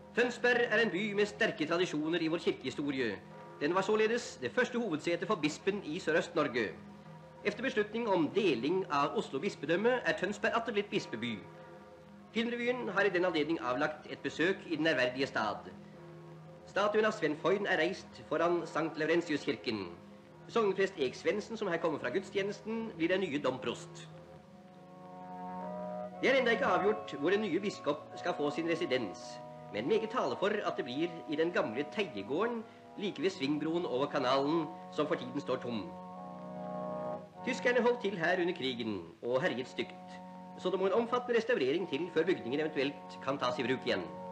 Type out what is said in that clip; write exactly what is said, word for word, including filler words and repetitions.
Tønsberg er en by med sterke tradisjoner i vår kirkehistorie. Den var således det første hovedsetet for bispen i Sørøst-Norge. Efter beslutning om deling av Oslo bispedømme er Tønsberg atter blitt bispeby. Filmrevyen har i den anledning avlagt et besøk i den ærverdige stad. Statuen av Sven Foyn er reist foran Sankt Laurentiuskirken. Sogneprest Erik Svendsen, som her kommer fra gudstjenesten, blir den nye domprost. Det er enda ikke avgjort hvor en nye biskop skal få sin residens, men meget taler for at det blir i den gamle Teiegården like ved Svingbroen over kanalen, som for tiden står tom. Tyskerne holdt til her under krigen og herjet stygt, så det må en omfattende restaurering til før bygningen eventuelt kan tas i bruk igjen.